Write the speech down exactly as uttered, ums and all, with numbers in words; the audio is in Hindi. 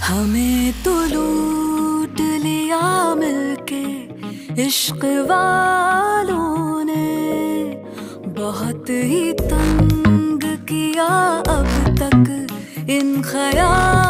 हमें तो लूट लिया मिलके इश्क वालों ने, बहुत ही तंग किया अब तक इन ख्याल